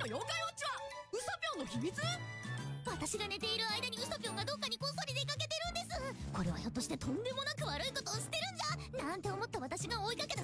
と妖怪ウォッチはウソピョンの秘密？ 私が寝ている間にウソピョンがどっかにこっそり出かけてるんです。これはひょっとしてとんでもなく悪いことをしてるんじゃなんて思った私が追いかけた